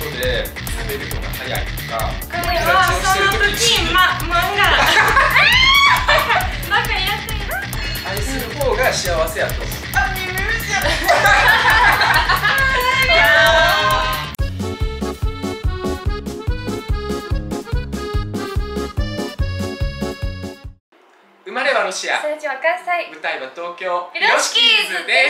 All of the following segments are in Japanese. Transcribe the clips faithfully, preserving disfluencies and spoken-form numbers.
で喋るのが早いとか、 これはその時ま漫画なんかやってる。 愛する方が幸せやと思う。あ、ミュージアム生まれはロシア、 育ちは関西、 舞台は東京ピロシキーズです。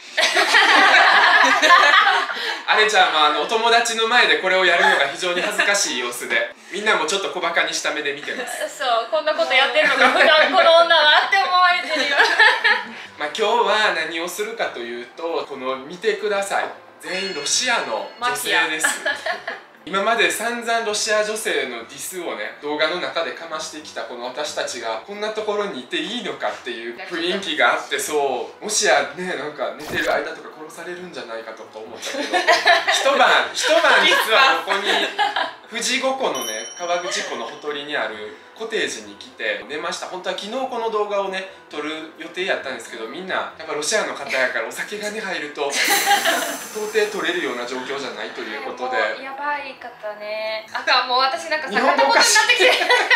あれちゃんはあのお友達の前でこれをやるのが非常に恥ずかしい様子で、みんなもちょっと小バカにした目で見てます。 そう、こんなことやってるのが普段この女はって思われてるよ。 まあ今日は何をするかというと、この見てください、全員ロシアの女性です。今まで散々ロシア女性のディスをね動画の中でかましてきたこの私たちがこんなところにいていいのかっていう雰囲気があって、そうもしやねなんか寝てる間とか殺されるんじゃないかとか思ったけど一晩一晩実はここに富士五湖のね河口湖のほとりにあるコテージに来て寝ました。本当は昨日この動画をね撮る予定やったんですけど、みんなやっぱロシアの方やからお酒がね入ると到底撮れるような状況じゃないということで、 やばい方ね。あかん、もう私なんかさ片言になってきて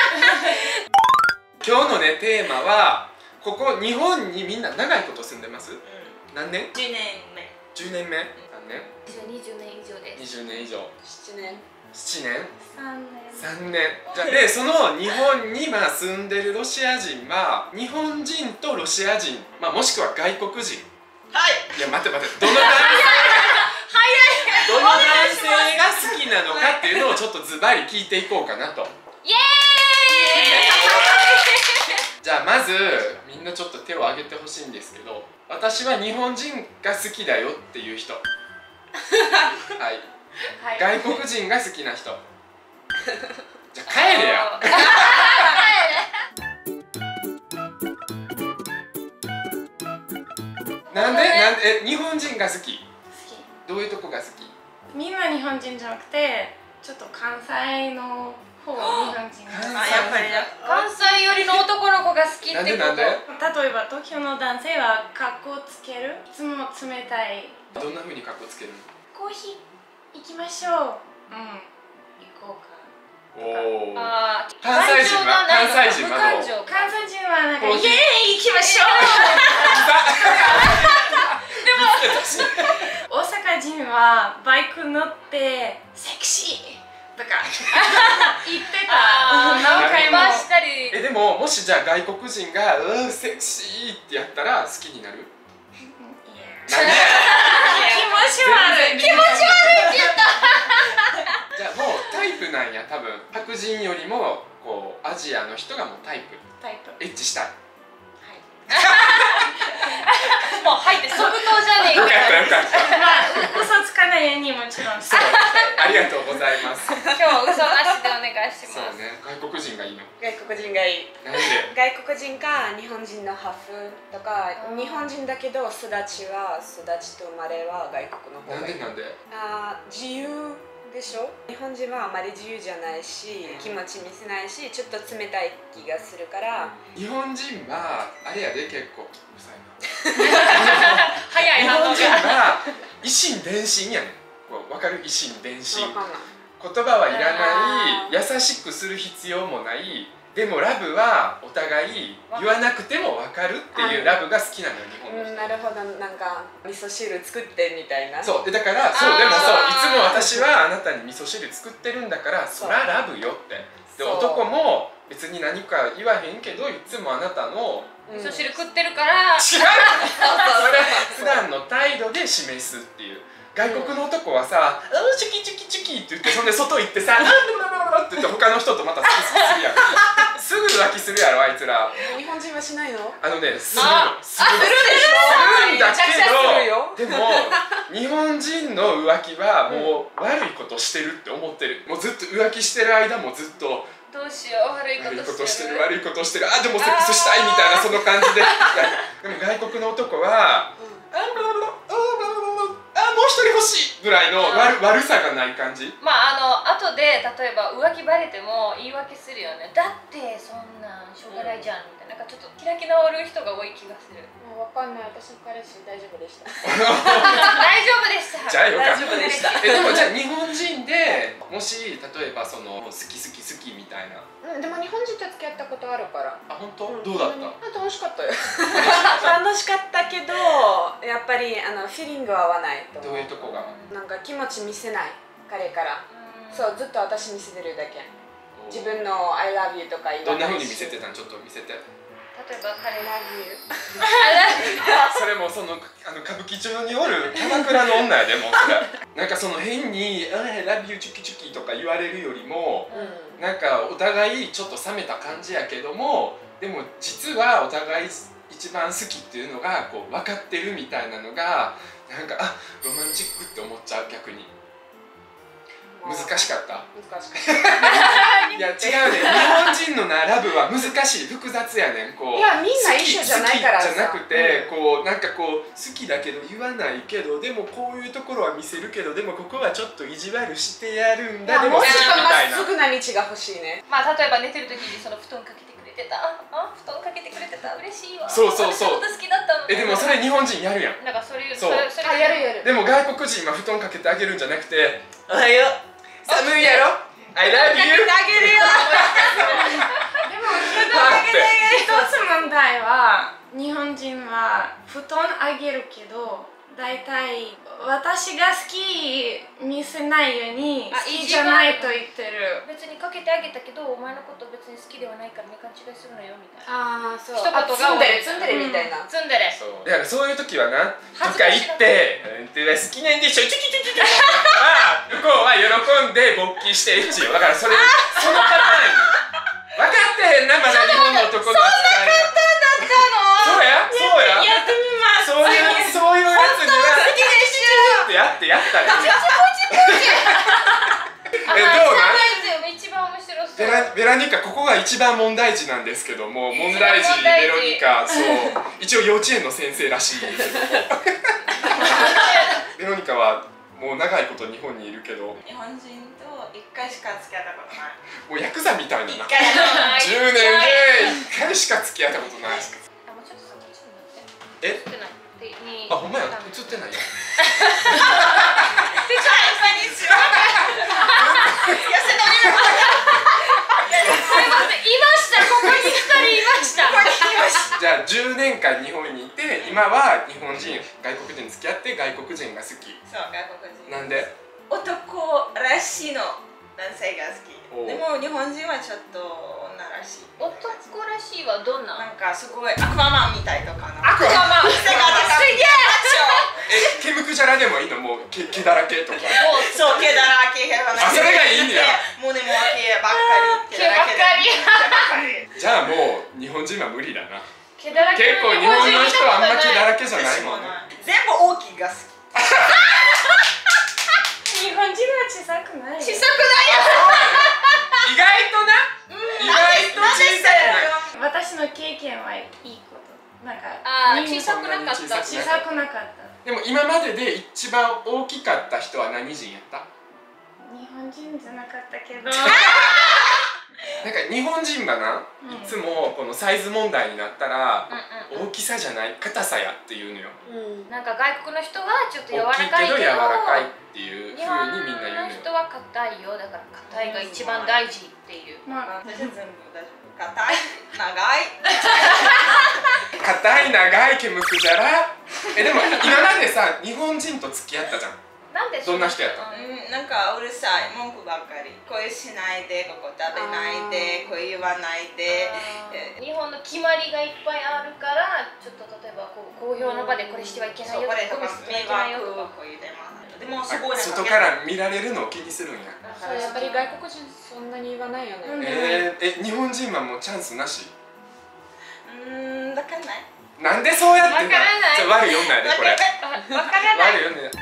今日のねテーマは、ここ日本にみんな長いこと住んでます？うん、何年？ じゅうねんめ。 じゅうねんめ？何年？ にじゅうねん以上です。 にじゅうねん以上。 ななねん。 ななねん？ さんねん。 さんねん。じゃでその日本にまあ住んでるロシア人は日本人とロシア人、まあもしくは外国人。 はい。 いや待って待って、どの男性どの男性が好きなのかっていうのをちょっとズバリ聞いていこうかなと。 イエーイ。 じゃあまずみんなちょっと手を挙げてほしいんですけど、私は日本人が好きだよっていう人。はい、はい、外国人が好きな人。じゃあ帰れや。なんでなんでえ日本人が好き？好き。どういうとこが好き？ みんな日本人じゃなくてちょっと関西の方が日本人が好き。 あ、やっぱり関西寄りの男の子が好きってこと。 なんでなんで？ 例えば東京の男性はカッコつける、いつも冷たい。 どんな風にカッコつけるの？ コーヒー行きましょう。うん、行こうか。 おお。 ああ、 関西人は関西人はどう？ 関西人はなんかイエーイ行きましょう。でも大阪人はバイク乗ってセクシーとか言ってた。何回もしたり。 えでももしじゃあ外国人がうんセクシーってやったら好きになる？なんで？ 気持ち悪い。気持ち悪いって言った。 じゃあもうタイプなんや、多分白人よりもこうアジアの人がもうタイプ。 タイプ。 エッチしたい。 もう入って即答じゃねえか。 よかったよかった。 まあ嘘つかないようにもちろん。 そう。ありがとうございます。 今日は嘘なしでお願いします。 そうね、外国人がいいの。 外国人がいい。 なんで？ 外国人か日本人のハーフとか、日本人だけど育ちは育ちと生まれは外国の方がいい。 なんでなんで？ あ、自由でしょ。日本人はあまり自由じゃないし、気持ち見せないし、ちょっと冷たい気がするから。 日本人はあれやで結構うるさいな。 早い日本人反応が。 は以心伝心やねん。こう分かる？以心伝心。 わかんない。 言葉はいらない、優しくする必要もない。でもラブはお互い言わなくても分かるっていうラブが好きなのよ、日本の人。 うん、なるほど。なんか味噌汁作ってみたいな。 そうでだからそうでもそういつも私はあなたに味噌汁作ってるんだからそらラブよって。で男も別に何か言わへんけどいつもあなたの味噌汁食ってるから。違う。 それ普段の態度で示すっていう。外国の男はさ「うんチュキチュキチュキ」って言ってそんで外行ってさ「うんブラブラブラ」って言って他の人とまた好きするやん。すぐ浮気するやろあいつら。 日本人はしないの？ あのねするのするでしするんだけょ。 どでも日本人の浮気はもう悪いことしてるって思ってる。もうずっと浮気してる間もずっとどうしよう、悪いこ悪いこととしてる。 してる悪いことしてる、あでもセックスしたいみたいなその感じで。でも外国の男は「あブラブラあブラブラあもう一人欲しい」 ぐらいの悪悪さがない感じ。 まああの後で例えば浮気バレても言い訳するよね。だってそんなしょうがないじゃんみたいな、なんかちょっと開き直る人が多い気がする。 もうわかんない。私の彼氏大丈夫でした。 大丈夫でした。 じゃあよかった。 大丈夫でしたえでもじゃあ日本人でもし例えばその好き好き好きみたいな。 うん、でも日本人と付き合ったことあるから。 あ本当？どうだった？ あ、楽しかったよ。楽しかったけど、やっぱりあのフィーリングは合わないと思う。 どういうとこが？ なんか気持ち見せない彼から。そうずっと私見せてるだけ。自分の I love you とか言わないし。 どんな風に見せてたん？ちょっと見せて。 例えば彼 I love you。 それもそのあの歌舞伎町におるキャバクラの女やでもそれ。なんかその変に「I love you チュキチュキ」とか言われるよりも、うん、なんかお互いちょっと冷めた感じやけども、でも実はお互い一番好きっていうのがこう分かってるみたいなのがなんかあロマンチックって思っちゃう。逆に難しかった。 難しかったいや違うね、日本人のなラブは難しい、複雑やねん。こういやみんな一緒じゃないからさ。 好きじゃなくて、うん、こうなんかこう好きだけど言わないけど、でもこういうところは見せるけど、でもここはちょっと意地悪してやるんだ。でも好きみたいな。 まっすぐな道が欲しいね。 まあ例えば寝てる時にその布団かけてくれてた、あ布団かけてくれてた、嬉しいわ。 そうそうそう。 私のこと好きだったの。 えでもそれ日本人やるやん。 なんかそれそうそれそれやるやる。 でも外国人は布団かけてあげるんじゃなくて、おはよう。寒いやろ I love you あげるよ。でも一つ問題は日本人は布団あげるけど大体私が好き見せないように好きじゃないと言ってる。 別にかけてあげたけどお前のこと別に好きではないからね勘違いするのよみたいな。 ああそう。 一言がツンデレツンデレみたいな。 ツンデレ。 そうだからそういう時はなと恥ずかしいか言って「好きなんでしょチュキチュキチュキ」向こうは喜んで勃起してエッチよ。だからそれそのパターン分かってへんな、まだ日本の男の扱いが。そんな簡単だったの？そうやそうや。 やってみます。 そういうそういうやつには好きでしょってやってやったら。えどうなん？ 一番面白そう。 ベラベラニカ、ここが一番問題児なんですけども、問題児ベロニカ、そう一応幼稚園の先生らしいベロニカはもう長いこと日本にいるけど、 日本人と一回しか付き合ったことない。 もうヤクザみたいな。 一回やじゅうねんで一回しか付き合ったことない。 あ、もうちょっとさ、こっちになって。 え？ 映ってない。で、に。 あ、ほんまや、映ってないよ。じゃあじゅうねんかん日本にいて、今は日本人、外国人付き合って外国人が好き。 そう、外国人。 なんで？ 男らしいの男性が好き。でも日本人はちょっと女らしい。 男らしいはどんな？ なんかすごいアクアマンみたいとかな。 アクアマン。 背が高い。 え、毛むくじゃらでもいいの？もう毛毛だらけとか。 そう、毛だらけ。 あ、それがいいんだよ。 胸も毛ばっかり。 毛ばっかり。 じゃあもう日本人は無理だな。 毛だらけ。 結構日本の人はあんま毛だらけじゃないもんね。 全部大きいが好き。 日本人は小さくない。小さくないよ。 意外とな。意外と小さくない。 私の経験はいいこと。なんか小さくなかった。 小さくなかった。 でも今までで一番大きかった人は何人やった？ 日本人じゃなかったけど。 なんか日本人がな、いつもこのサイズ問題になったら大きさじゃない硬さやっていうのよ。 なんか外国の人はちょっと柔らかいけど、 大きいけど柔らかいっていう風にみんな言うのよ。 日本の人は硬いよ。だから硬いが一番大事っていう。 まあ私は全部大丈夫。硬い、長い。 硬い長い毛むくじゃら。えでも今までさ日本人と付き合ったじゃん。 なんでどんな人やった？ うん、なんかうるさい文句ばっかり。これしないで、ここ食べないで、これ言わないで。 日本の決まりがいっぱいあるから、ちょっと例えばこう公共の場でこれしてはいけないよとか、 迷惑こういうでもでもすごい外から見られるのを気にするんや。 そうやっぱり外国人そんなに言わないよね。 えー、え日本人はもうチャンスなし？ うーん、わかんない。 なんでそうやってんだ？悪い読んないねこれ。 わからない。 悪い読んでない。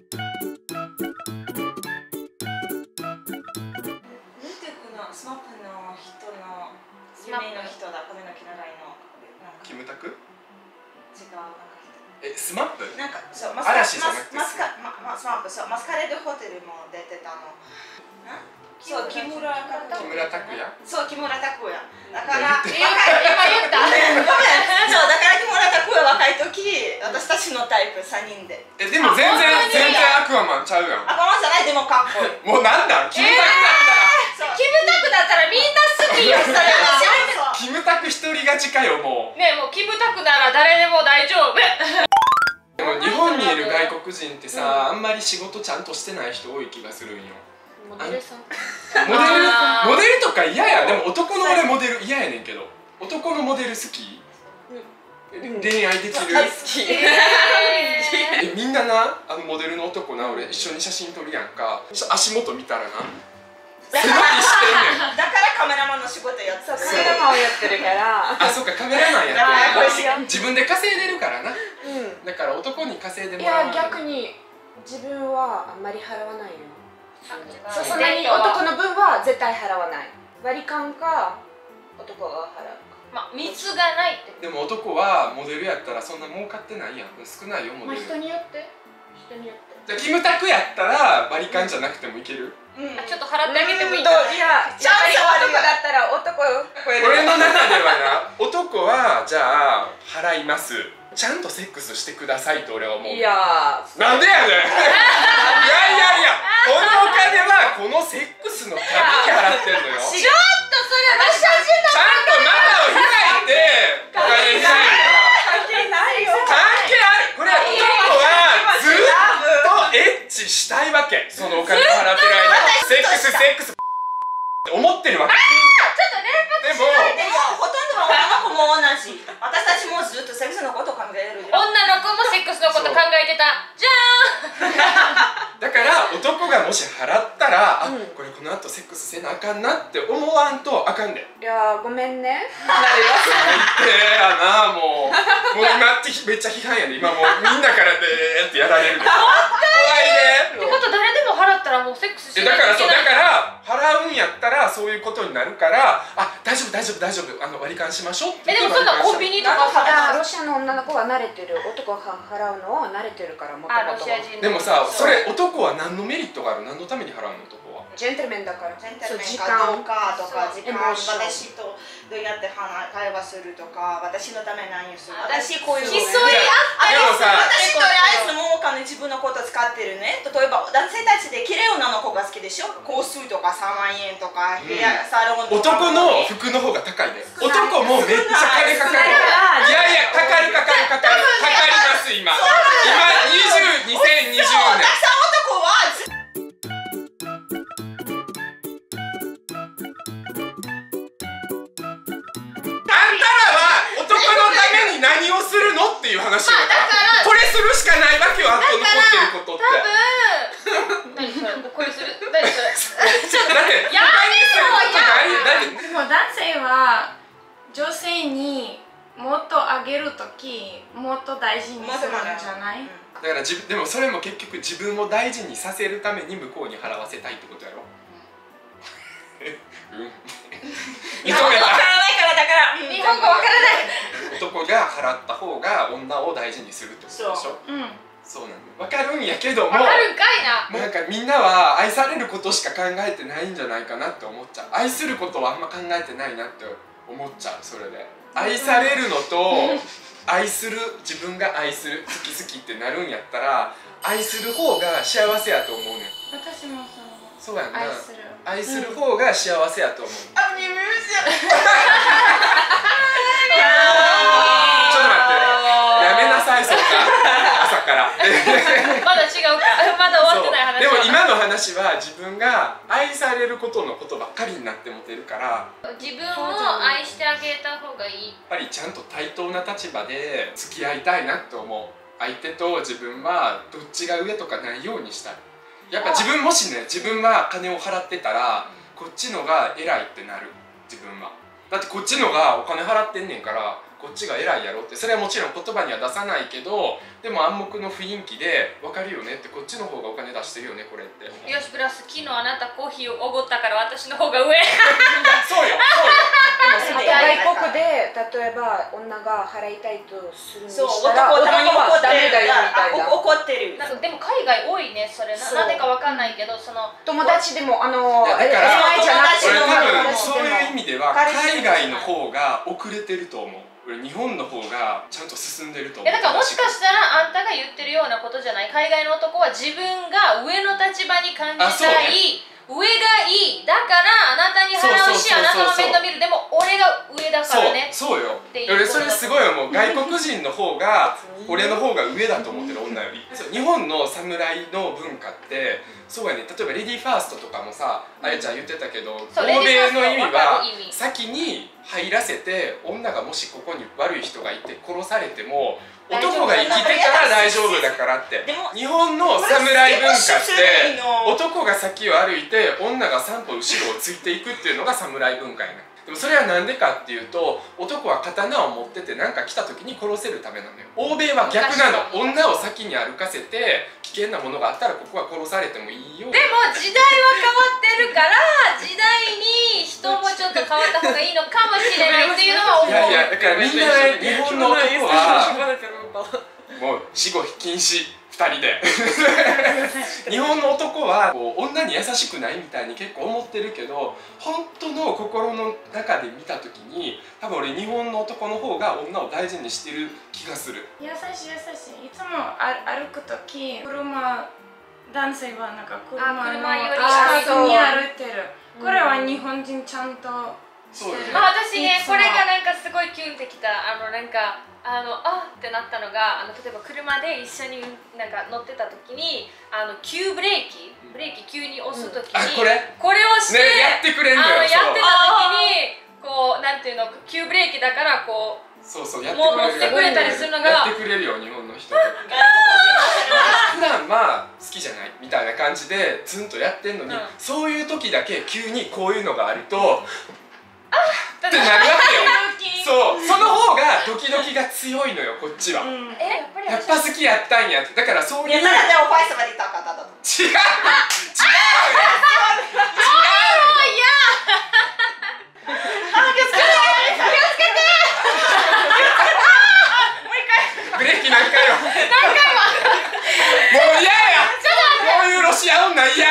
スマップの人の夢の人だ、髪の毛長いの。 キムタク？ 違う、なんかえ、スマップ？ なんかそうマスカ嵐じゃなくてマスカママスマップそうマスカレードホテルも出てたの。そう木村拓哉。 木村拓哉？ そう木村拓哉。だから今言った。 ごめんそうだから木村拓哉若い時私たちのタイプさんにんで。 え、でも全然全然アクアマンちゃうやん。 あこのじゃないでもかっこいい。 もうなんだキムタクだったら、 キムタクだったらみんな好きよ。それは。 キムタク一人勝ちかよもう。 ねもうキムタクなら誰でも大丈夫。 でも日本にいる外国人ってさ、あんまり仕事ちゃんとしてない人多い気がするんよ。 モデルさん。 モデルモデルとか嫌や。でも男の俺モデル嫌やねんけど。男のモデル好き？恋愛できる？ 大好き。 え、みんなな、あのモデルの男な、俺一緒に写真撮るやんか。足元見たらな、背伸びしてんねん。 だからカメラマンの仕事やってた。 カメラマンをやってるから。 あ、そうか、カメラマンやってるから。 うん自分で稼いでるからな。 うんだから男に稼いでいもらう。 や逆に自分はあんまり払わないよ。 そそんなに男の分は絶対払わない。割り勘か男が払うか。 まあ密がないって。 でも男はモデルやったらそんな儲かってないやん。少ないよモまあデル。 人によって人によって。 じゃあキムタクやったら割り勘じゃなくてもいける？ うんちょっと払ってあげてもいいどかな。 ういややっぱり男だったら男を超える。 俺の中ではな、男はじゃあ払います。ちゃんとセックスしてくださいと俺は思う。 いやなんでやねん。いやいやいや、このお金はこのセックスのために払ってんのよ。 ちょっとそれ私たちちゃんと窓を開いてお金にしないから。 関係ないよ。 関係ある。これ男はずっとエッチしたいわけ。そのお金を払ってる間、セックスセックスって思ってるわけ。でもでもほとんどの女の子も同じ。私たちもずっとセックスのことを考えるよ。 女の子もセックスのこと考えてた。じゃーん。 だから男がもし払ったら、あ、 うんこれこの後セックスせなあかんなって思わんとあかんで。 いやごめんね。 最低やな、もう。もう今ってめっちゃ批判やで。今もうみんなからでーってやられるで。怖いで。 ってこと誰でも払ったらもうセックスしえないだからそうだといけない。 から払うんやったらそういうことになるから、あ、大丈夫大丈夫大丈夫、あの割り勘しましょうってえでもそんなコンビニとかさ。 ロシアの女の子は慣れてる。男が払うのは慣れてるからもともと。 あロシア人の。 でもさ、それ男は何のメリットがある？何のために払うの？男はジェントルメンだから。 ジェントルメン時かどう間。 かとか、時間、 そう私とどうやって話会話するとか、私のため何をする。 あ私こういうの。 競い合でもさ、 私とりあえずもうお金自分のこと使ってるね。例えば男性たちで綺麗な女の子が好きでしょ。香水とかさんまんえんとか、ヘアサロンとか。 男の服の方が高いで。男もめっちゃ金かかる。いやいや、かかるかかるかかる。かかります今。今にじゅう、にせんにじゅうねん。 たくさん男はずあんたらは男のために何をするのっていう話よ。 まあだからこれするしかないわけよ、あんた残ってることって。 多分何それこれする何それだってやめろだってでも男性は女性にもっとあげるときもっと大事にするんじゃない？ だから自分でもそれも結局自分を大事にさせるために向こうに払わせたいってことやろ。うん認めわからた。 ないからだから。 日本語わからない。 男が払った方が女を大事にするってことでしょ。 うん。 そうなの。わかるんやけども、 わかるんかいな。 なんかみんなは愛されることしか考えてないんじゃないかなって思っちゃう。愛することはあんま考えてないなって思っちゃう。それで愛されるのと愛する、自分が愛する、好き好きってなるんやったら愛する方が幸せやと思うねん。 私もそう。 そうやんな。 愛する。 愛する方が幸せやと思う。 あ、ミュージアム。 ちょっと待って、やめなさい、そんな朝からまだ違うか。まだ終わってない話。 でも今の話は自分が愛されることのことばっかりになってもてるから、 自分を愛してあげた方がいい。 やっぱりちゃんと対等な立場で付き合いたいなって思う。相手と自分はどっちが上とかないようにしたい。やっぱ自分もしね、自分は金を払ってたらこっちのが偉いってなる。自分はだってこっちのがお金払ってんねんからこっちが偉いやろって、それはもちろん言葉には出さないけど、でも暗黙の雰囲気で分かるよねって、こっちの方がお金出してるよねこれって。 よしプラス昨日あなたコーヒーをおごったから私の方が上。 そうよそうよ。でも外国で例えば女が払いたいとするにそう、 したら男男はダメだよみたいな。 怒ってる。 なんかでも海外多いねそれな。なんでかわかんないけど、その友達でもあのいやだから恋愛じゃなくて俺多分友達でもそういう意味では海外の方が遅れてると思う。俺日本の方がちゃんと進んでると思う。 いやだからもしかしたらあんたが言ってるようなことじゃない。海外の男は自分が上の立場に感じたい、上がいいだからあなたに払うし、あなたの面倒見る。でも俺が上だからね。 そうそうよ。 ていう俺それすごい思う。外国人の方が俺の方が上だと思ってる女より。そう日本の侍の文化ってそうやね。例えばレディーファーストとかもさ、あやちゃん言ってたけど、欧そう米の意味はレディーファーストわかる意味先に入らせて、女がもしここに悪い人がいて殺されても男が生きてたら大丈夫だからって。 でも日本の侍文化ってこれの男が先を歩いて女が三歩後ろをついていくっていうのが侍文化やね。でもそれはなんでかっていうと、男は刀を持ってて何か来た時に殺せるためなのよ。欧米は逆なの。女を先に歩かせて危険なものがあったらここは殺されてもいいよ。 でも時代は変わってるから時代に人もちょっと変わった方がいいのかもしれないっていうのは思う。 いやいやだからみんなね、日本の男はもう死後禁止ふたりで日本の男はこう女に優しくないみたいに結構思ってるけど、本当の心の中で見た時に多分俺日本の男の方が女を大事にしてる気がする。 優しい優しい。いつもあ歩くとき車、男性はなんか車のあ車より近くに歩いてる。これは日本人ちゃんとそうよね。 まあ私ねいつもこれがなんかすごいキュンってきた。あのなんかあのあってなったのが、あの例えば車で一緒になんか乗ってた時にあの急ブレーキブレーキ急に押す時に、 あこれこれをして、 ねやってくれんのよ。 あのやってたそう時にこうなんていうの急ブレーキだからこうそうそうやってもうくれる乗ってくれたりするのがやってくれるよ日本の人普段まあ好きじゃないみたいな感じでずんとやってんのに、 うんそういう時だけ急にこういうのがあるとってなるわけよ。そうその方がドキドキが強いのよこっちは、 うんえやっぱりやっぱ好きやったんやって。だからそういう違う違ういや、ただでおパイ様でいた方だと。 違うよブレーキ何回よ何回もう嫌やこういうロシア女嫌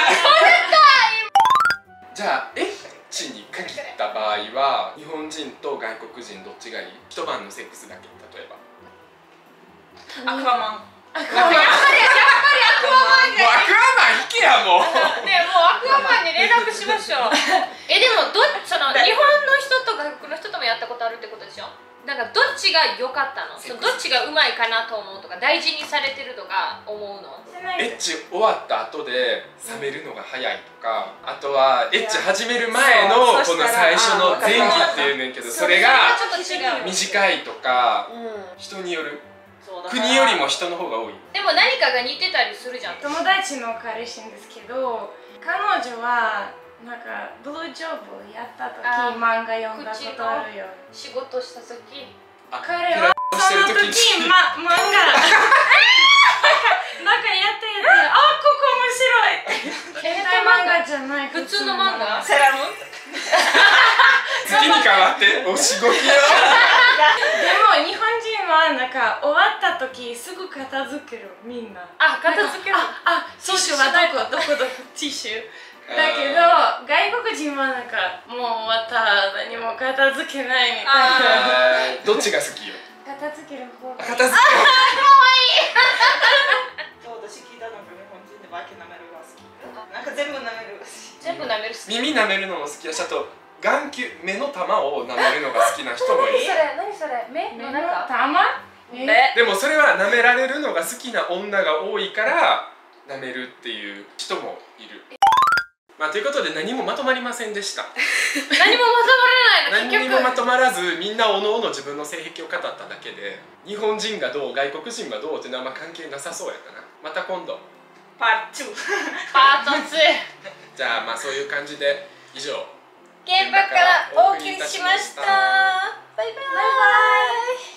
じゃあエッチに限った場合は日本人と外国人どっちがいい？一晩のセックスだけ例えばアクアマン。 やっぱりやっぱりアクアマンもうアクアマン引けやもうね、もうアクアマンに連絡しましょう。え、でもどその日本の人と外国の人ともやったことあるってことでしょ。なんかどっちが良かったの？そのどっちがうまいかなと思うとか大事にされてるとか思うの？ エッチ終わった後で冷めるのが早いとか、あとはエッチ始める前のこの最初の前儀っていうねんけど、それがちょっと違う。 短いとか人による。国よりも人の方が多い。 でも何かが似てたりするじゃん。 友達の彼氏ですけど、彼女はなんかブルージョブやった時あ漫画読んだことあるよ。 仕事した時。 あ彼はその時ま漫画なんかやってやって、あここ面白い。携帯漫画じゃない普通の漫画。 セラム。 次に変わってお仕事よ。 でも日本人はなんか終わった時すぐ片付けるみんな。 あ、片付ける。 あ、ティッシュはどこどこどこティッシュ。だけど外国人はなんかもう終わった何も片付けないみたいな。 どっちが好きよ？ 片付ける方が。 片付け。 そう私聞いたのが日本人でバイキ舐めるが好き。なんか全部舐めるが好き。 全部舐める好き。 耳舐めるのも好きやし、あと眼球目の玉を舐めるのが好きな人もいる。 それ何それ目の中？ 玉？ え？ でもそれは舐められるのが好きな女が多いから舐めるっていう人もいる。まあということで何もまとまりませんでした。 何もまとまらないの。 何にもまとまらずみんなおのおの自分の性癖を語っただけで、日本人がどう外国人がどうっていうのはあんま関係なさそうやったな。また今度パートツー。 パートツー。 じゃあまあそういう感じで以上現場からお送りしました。バイバイ。